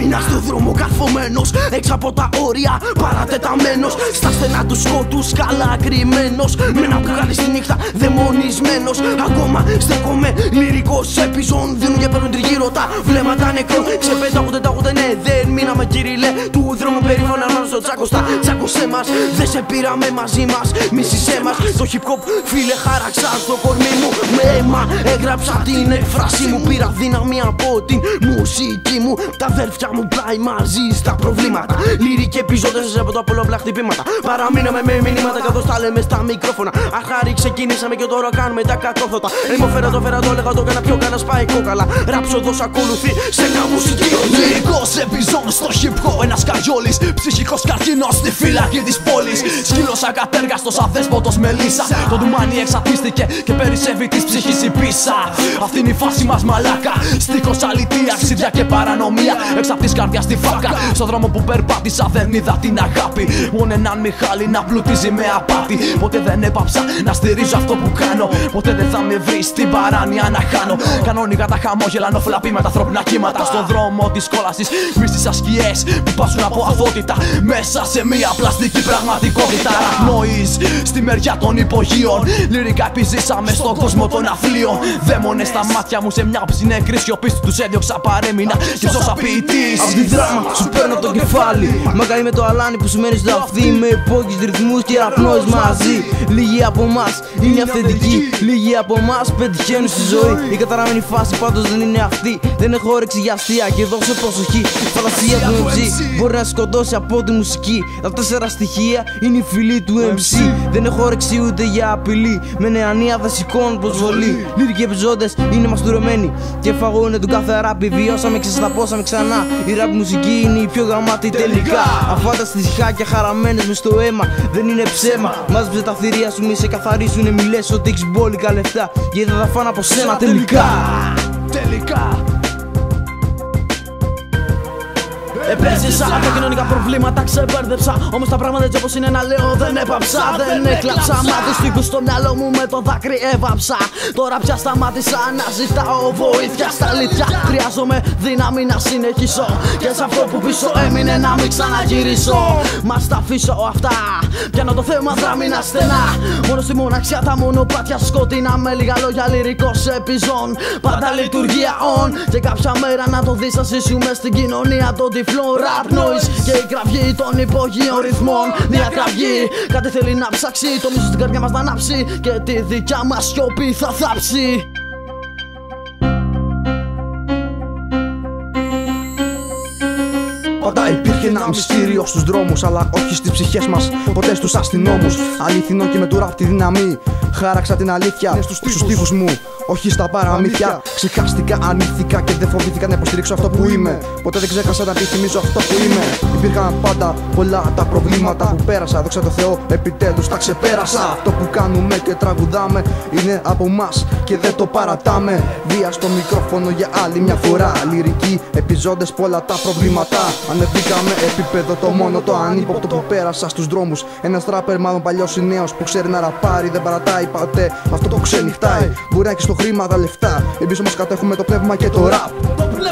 μήνα στο δρόμο καθωμένος, έξω από τα όρια παρατεταμένος, στα στενά του σκότους καλά κρυμμένος, με ένα μπουκάλι στη νύχτα δαιμονισμένος. Ακόμα στέκομαι λυρικός έπιζον, δίνουν και παίρνουν τριγύρω τα βλέμματα νεκρών. Ξεπέταγονται τα ούτε ναι, δεν μείναμε κύριλε του δρόμου περίφωνα πάνω στο τσάκωστα. Τσάκωσέ μας, δεν σε πήραμε μαζί μας, μίσησέ μας. Το hip hop φίλε χάραξα στο κορμί μου με αίμα, έγραψα την έκφρασή μου. Πήρα δύναμη από την μουσική μου, τα αδέρφια μου πλάι μαζί στα προβλήματα. Λυρικοί επιζώντες από τα πολλαπλά χτυπήματα. Παραμείναμε με μηνύματα καθώς τα λέμε στα μικρόφωνα. Αχάρη ξεκινήσαμε και τώρα κάνουμε τα κατόρθωτα. Ρημοφέρα το φέρα το έλεγα το έκανα πιο καλά, σπάει κόκαλα. Ράψοδος ακολουθεί σε μια μουσική. Λυρικός επιζών στο hip hop, ένας καριόλης. Ψυχικός καρκίνος στη φυλακή της πόλης. Σκύλος ακατέργαστος, αδέσποτος μελίσσα. Το ντουμάνι εξατίστηκε και περισσεύει της ψυχής η πίσα. Αυτή είναι η φάση μας μαλάκα. Στίχος αλήθεια, ξύδια και παρανομία. Έξω απ' της καρδιάς στη φάκα. Στον δρόμο που περπάτησα δεν είδα την αγάπη. Μόνο έναν Μιχάλη να πλουτίζει με απάτη. Ποτέ δεν έπαψα να στηρίζω αυτό που κάνω. Ποτέ δεν θα με βρει στην παράνοια να χάνω. Κανονικά τα χαμόγελα νοφλαπή με τα ανθρώπινα κύματα. Στον δρόμο της κόλασης μίστησα σκιές που πάσουν από αθότητα μέσα σε μια πλαστική πραγματικότητα. Noise στη μεριά των υπογείων. Λυρικά επιζήσαμε στον κόσμο των αθλίων. Δαίμονες στα μάτια μου σε μια ψινεκρή σιωπή. Τους έδιωξα παρέμεινα και ψώσα ποιητής. Απ' τη δράμα σου παίρνω το κεφάλι. Μαγκάλι με το αλάνι που σου μένει στο αυτί. Με υπόγειους ρυθμούς και ραπνόες μαζί. Λίγοι από εμάς είναι αυθεντικοί. Λίγοι από εμάς πετυχαίνουν στη ζωή. Η καταραμένη φάση πάντως δεν είναι αυτή. Δεν έχω όρεξη για αστεία και δώσε προσοχή. Φαντασία του MC μπορεί να σκοτώσει από τη μουσική. Τα 4 στοιχεία είναι η φυλή του MC. Δεν έχω όρεξη ούτε για απειλή. Με νεανία δεν σηκώνουν προσβολή. Λυρικοί επιζώντες είναι μαστουρωμένοι και φαγώνε τον κάθε ράπη. Βιώσαμε, ξεσταπώσαμε ξανά. Η ράπ μουσική είναι η πιο γαμάτη τελικά. Αφάνταστη στοιχάκια χαραμένες μες στο αίμα. Δεν είναι ψέμα. Μάζεψε τα θηρία σου, μη σε καθαρίσουνε. Μη λες ότι έχεις μπόλικα λεφτά, γιατί θα φάνε από σένα τελικά. Επέζησα τα κοινωνικά προβλήματα, ξεπέρδεψα. Όμως τα πράγματα έτσι όπως είναι να λέω δεν έπαψα. Δεν έκλαψα, μα τους στίχους στο μυαλό μου με το δάκρυ έβαψα. Τώρα πια σταμάτησα να ζητάω βοήθεια στα αλήθεια. Χρειάζομαι δύναμη να συνεχίσω και σε αυτό που πίσω έμεινε να μην ξαναγυρίσω. Μα τα αφήσω αυτά, πιάνω το θέμα δράμινα στενά. Μόνο στη μοναξιά τα μονοπάτια σκοτεινά. Με λίγα λόγια λυρικός επιζών, πάντα λειτουργία on. Και κάποια μέρα να το δεις θα ζήσουμε στην κοινωνία το τυφλό rap noise και η κραυγή των υπογείων ρυθμών. Μια κραυγή, κάτι θέλει να ψάξει. Το μίσος στην καρδιά μας θα ανάψει και τη δικιά μας σιωπή θα θάψει. Πάντα υπήρχε ένα μυστήριο στους δρόμους, αλλά όχι στις ψυχές μας, ποτέ στους αστυνόμους. Αληθινό και με του ραπ τη δύναμη. Χάραξα την αλήθεια στους στίχους μου, όχι στα παραμύθια. Ξεχάστηκα, ανήθηκα και δεν φοβήθηκα να υποστηρίξω αυτό που είμαι. Ποτέ δεν ξέχασα να επιθυμίζω αυτό που είμαι. Υπήρχαν πάντα πολλά τα προβλήματα που πέρασα. Δόξα τω Θεώ, επιτέλους τα ξεπέρασα. Αυτό που κάνουμε και τραγουδάμε είναι από μας και δεν το παρατάμε. Βία στο μικρόφωνο για άλλη μια φορά. Λυρικοί επιζώντες πολλά τα προβλήματα. Ανεβήκαμε επίπεδο, το μόνο το ανύποπτο που πέρασα στους δρόμους. Ένας τράπερ, μάλλον παλιός ή νέος, που ξέρει να ραπάρει, δεν παρατάει ποτέ. Αυτό το ξενυχτάει. Μπορεί να έχει στο χρήμα τα λεφτά. Εμείς όμως κατέχουμε το πνεύμα και το ραπ.